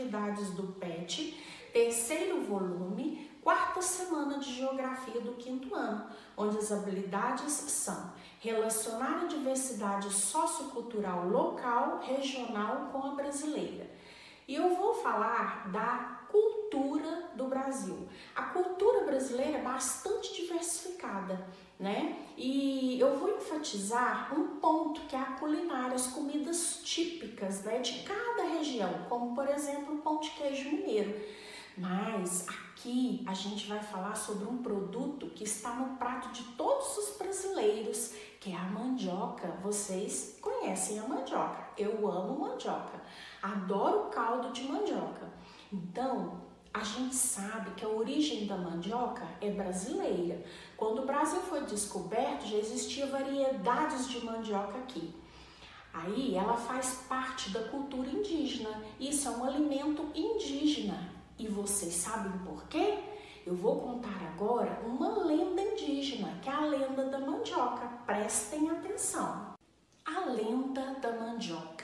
atividades do PET, terceiro volume, quarta semana de Geografia do quinto ano, onde as habilidades são relacionar a diversidade sociocultural local, regional com a brasileira. E eu vou falar da cultura do Brasil. A cultura brasileira é bastante diversificada, né? E eu vou enfatizar um ponto que é a culinária, as comidas típicas, né, de cada região, como por exemplo o pão de queijo mineiro. Mas aqui a gente vai falar sobre um produto que está no prato de todos os brasileiros, que é a mandioca. Vocês conhecem a mandioca. Eu amo mandioca. Adoro o caldo de mandioca. Então, a gente sabe que a origem da mandioca é brasileira. Quando o Brasil foi descoberto, já existia variedades de mandioca aqui. Aí, ela faz parte da cultura indígena. Isso é um alimento indígena. E vocês sabem por quê? Eu vou contar agora uma lenda indígena, que é a lenda da mandioca. Prestem atenção. A lenda da mandioca.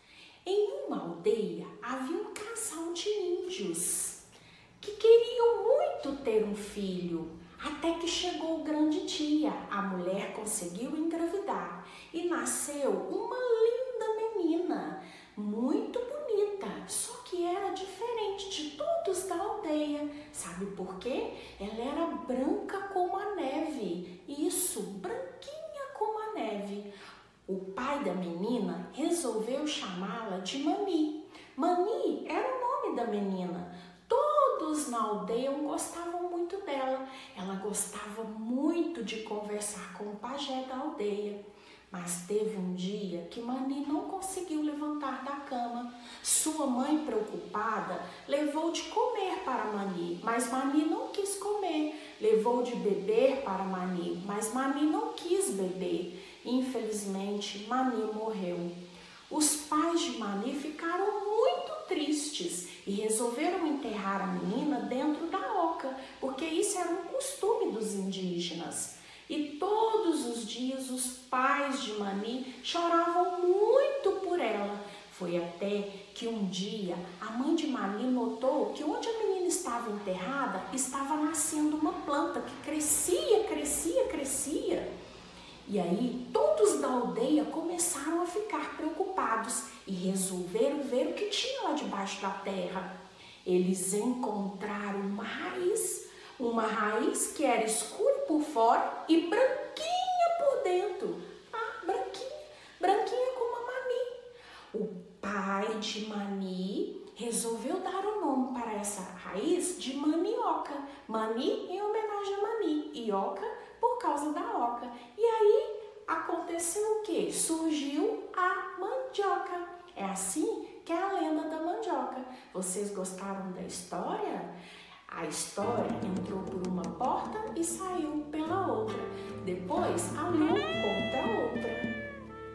Em uma aldeia havia um casal de índios que queriam muito ter um filho, até que chegou o grande dia. A mulher conseguiu engravidar e nasceu uma linda menina, muito bonita, só que era diferente de todos da aldeia. Sabe por quê? Ela era branca como a neve, isso, branquinha como a neve. O pai da menina resolveu chamá-la de Mani. Mani era o nome da menina. Todos na aldeia gostavam muito dela. Ela gostava muito de conversar com o pajé da aldeia. Mas teve um dia que Mani não conseguiu levantar da cama. Sua mãe, preocupada, levou de comer para Mani, mas Mani não quis comer. Levou de beber para Mani, mas Mani não quis beber. Infelizmente, Mani morreu. Os pais de Mani ficaram muito tristes e resolveram enterrar a menina dentro da oca, porque isso era um costume dos indígenas. E todos os dias os pais de Mani choravam muito por ela. Foi até que um dia a mãe de Mani notou que onde a menina estava enterrada estava nascendo uma planta que crescia, crescia, crescia. E aí todos da aldeia começaram a ficar preocupados e resolveram ver o que tinha lá debaixo da terra. Eles encontraram uma raiz que era escura por fora e branquinha por dentro. Branquinha como a Mani. O pai de Mani resolveu dar o nome para essa raiz de manioca. Mani em homenagem a Mani e oca por causa da oca. E aí aconteceu o quê? Surgiu a mandioca. É assim que é a lenda da mandioca. Vocês gostaram da história? A história entrou por uma porta e saiu pela outra. Depois a Lu conta outra.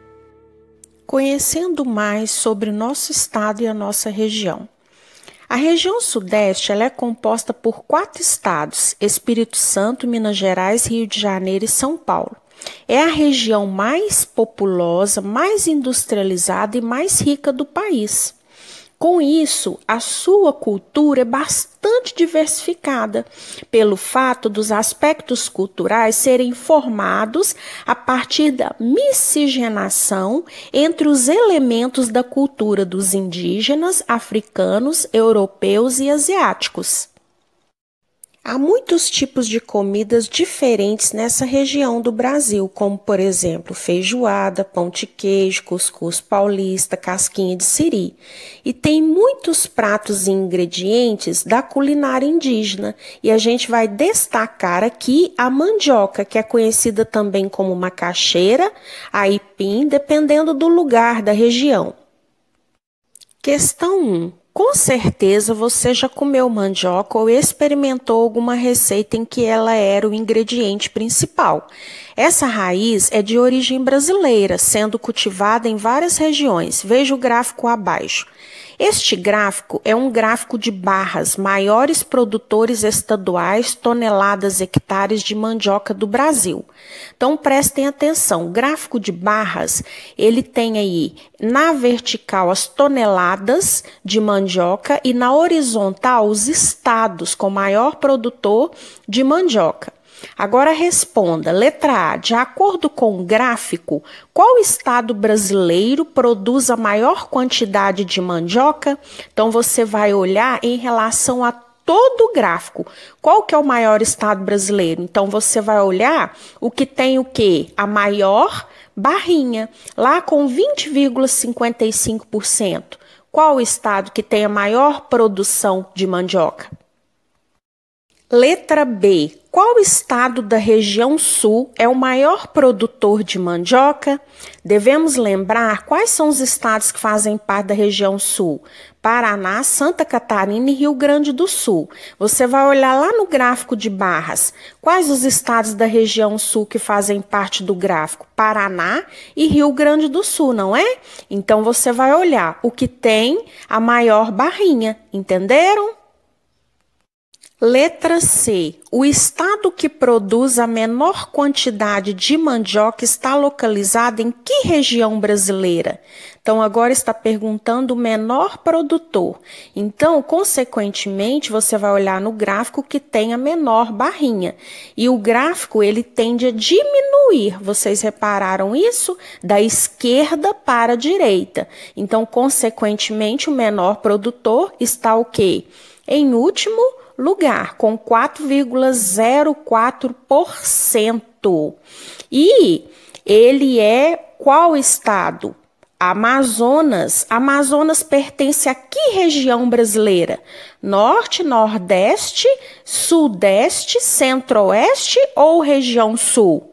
Conhecendo mais sobre o nosso estado e a nossa região. A região sudeste ela é composta por 4 estados: Espírito Santo, Minas Gerais, Rio de Janeiro e São Paulo. É a região mais populosa, mais industrializada e mais rica do país. Com isso, a sua cultura é bastante diversificada, pelo fato dos aspectos culturais serem formados a partir da miscigenação entre os elementos da cultura dos indígenas, africanos, europeus e asiáticos. Há muitos tipos de comidas diferentes nessa região do Brasil, como, por exemplo, feijoada, pão de queijo, cuscuz paulista, casquinha de siri. E tem muitos pratos e ingredientes da culinária indígena. E a gente vai destacar aqui a mandioca, que é conhecida também como macaxeira, aipim, dependendo do lugar da região. Questão 1. Com certeza você já comeu mandioca ou experimentou alguma receita em que ela era o ingrediente principal. Essa raiz é de origem brasileira, sendo cultivada em várias regiões. Veja o gráfico abaixo. Este gráfico é um gráfico de barras, maiores produtores estaduais, toneladas hectares de mandioca do Brasil. Então, prestem atenção, o gráfico de barras, ele tem aí na vertical as toneladas de mandioca e na horizontal os estados com maior produtor de mandioca. Agora responda, letra A, de acordo com o gráfico, qual estado brasileiro produz a maior quantidade de mandioca? Então, você vai olhar em relação a todo o gráfico. Qual que é o maior estado brasileiro? Então, você vai olhar o que tem o quê? A maior barrinha, lá com 20,55%. Qual o estado que tem a maior produção de mandioca? Letra B. Qual estado da região sul é o maior produtor de mandioca? Devemos lembrar quais são os estados que fazem parte da região sul. Paraná, Santa Catarina e Rio Grande do Sul. Você vai olhar lá no gráfico de barras. Quais os estados da região sul que fazem parte do gráfico? Paraná e Rio Grande do Sul, não é? Então, você vai olhar o que tem a maior barrinha. Entenderam? Letra C. O estado que produz a menor quantidade de mandioca está localizado em que região brasileira? Então, agora está perguntando o menor produtor. Então, consequentemente, você vai olhar no gráfico que tem a menor barrinha. E o gráfico, ele tende a diminuir. Vocês repararam isso? Da esquerda para a direita. Então, consequentemente, o menor produtor está o quê? Em último lugar, com 4,04%. E ele é qual estado? Amazonas. Amazonas pertence a que região brasileira? Norte, Nordeste, Sudeste, Centro-Oeste ou região Sul?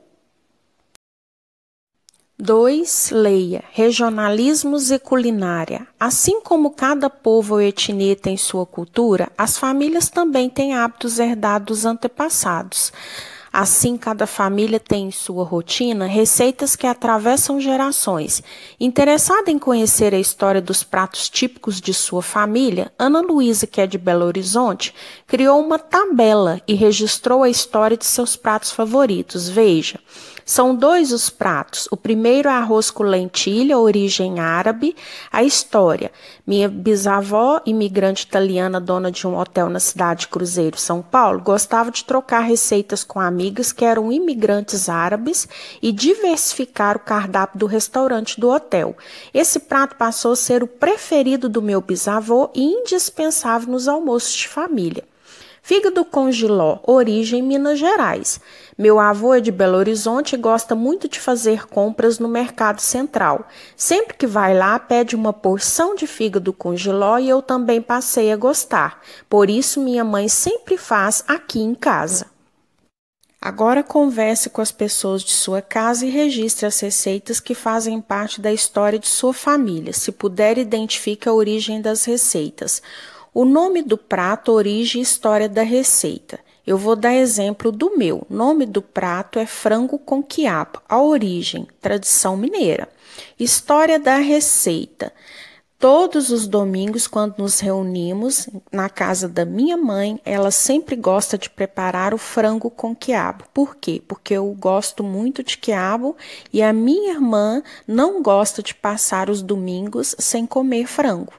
2. Leia. Regionalismos e culinária. Assim como cada povo ou etnia tem sua cultura, as famílias também têm hábitos herdados dos antepassados. Assim, cada família tem em sua rotina receitas que atravessam gerações. Interessada em conhecer a história dos pratos típicos de sua família, Ana Luísa, que é de Belo Horizonte, criou uma tabela e registrou a história de seus pratos favoritos. Veja. São 2 os pratos. O primeiro é arroz com lentilha, origem árabe. A história. Minha bisavó, imigrante italiana, dona de um hotel na cidade de Cruzeiro, São Paulo, gostava de trocar receitas com amigas que eram imigrantes árabes e diversificar o cardápio do restaurante do hotel. Esse prato passou a ser o preferido do meu bisavô e indispensável nos almoços de família. Fígado com jiló, origem Minas Gerais. Meu avô é de Belo Horizonte e gosta muito de fazer compras no Mercado Central. Sempre que vai lá, pede uma porção de fígado com jiló e eu também passei a gostar. Por isso, minha mãe sempre faz aqui em casa. Agora converse com as pessoas de sua casa e registre as receitas que fazem parte da história de sua família. Se puder, identifique a origem das receitas. O nome do prato, origem e história da receita. Eu vou dar exemplo do meu. O nome do prato é frango com quiabo. A origem, tradição mineira. História da receita. Todos os domingos, quando nos reunimos na casa da minha mãe, ela sempre gosta de preparar o frango com quiabo. Por quê? Porque eu gosto muito de quiabo e a minha irmã não gosta de passar os domingos sem comer frango.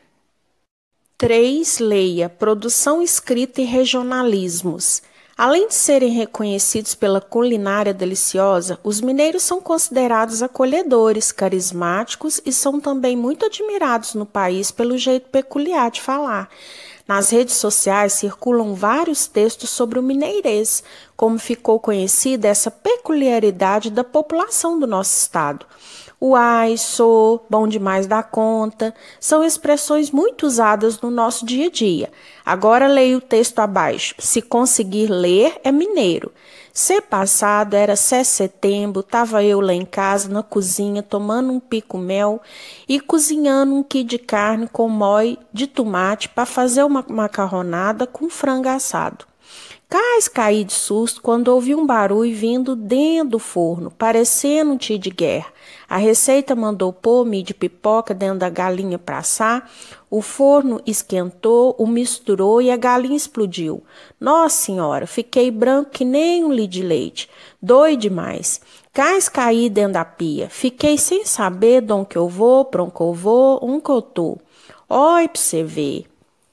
3. Leia. Produção escrita e regionalismos. Além de serem reconhecidos pela culinária deliciosa, os mineiros são considerados acolhedores, carismáticos e são também muito admirados no país pelo jeito peculiar de falar. Nas redes sociais circulam vários textos sobre o mineirês, como ficou conhecida essa peculiaridade da população do nosso estado. Uai, sou, bom demais da conta, são expressões muito usadas no nosso dia a dia. Agora leia o texto abaixo. Se conseguir ler, é mineiro. Ser passado era 7 de setembro, estava eu lá em casa, na cozinha, tomando um pico-mel e cozinhando um quilo de carne com molho de tomate para fazer uma macarronada com frango assado. Caí de susto quando ouvi um barulho vindo dentro do forno, parecendo um tiro de guerra. A Receita mandou pôr milho de pipoca dentro da galinha para assar. O forno esquentou, o misturou e a galinha explodiu. Nossa Senhora, fiquei branco que nem um litro de leite. Doido demais. Caí dentro da pia. Fiquei sem saber de onde que eu vou, para onde que eu vou, onde que eu tô. Olha pra você ver.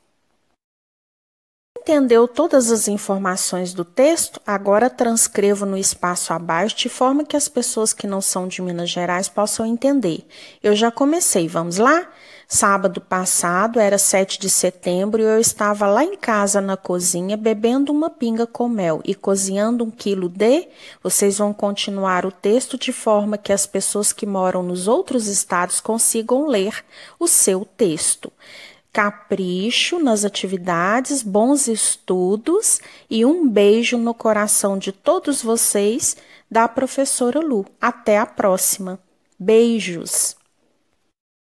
Entendeu todas as informações do texto? Agora transcrevo no espaço abaixo de forma que as pessoas que não são de Minas Gerais possam entender. Eu já comecei, vamos lá? Sábado passado, era 7 de setembro, e eu estava lá em casa na cozinha bebendo uma pinga com mel e cozinhando 1 quilo de... Vocês vão continuar o texto de forma que as pessoas que moram nos outros estados consigam ler o seu texto. Capricho nas atividades, bons estudos e um beijo no coração de todos vocês, da professora Lu. Até a próxima. Beijos!